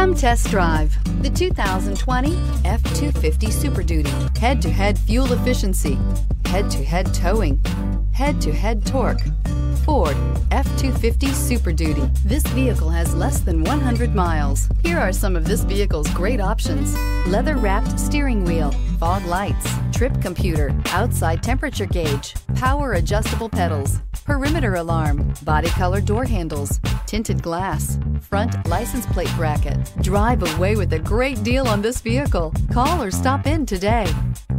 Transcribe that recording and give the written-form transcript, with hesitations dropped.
Come test drive the 2020 F-250 Super Duty. Head-to-head fuel efficiency, head-to-head towing, head-to-head torque. Ford F-250 Super Duty. This vehicle has less than 100 miles. Here are some of this vehicle's great options: leather-wrapped steering wheel, fog lights, trip computer, outside temperature gauge, power adjustable pedals, perimeter alarm, body color door handles, tinted glass, front license plate bracket. Drive away with a great deal on this vehicle. Call or stop in today.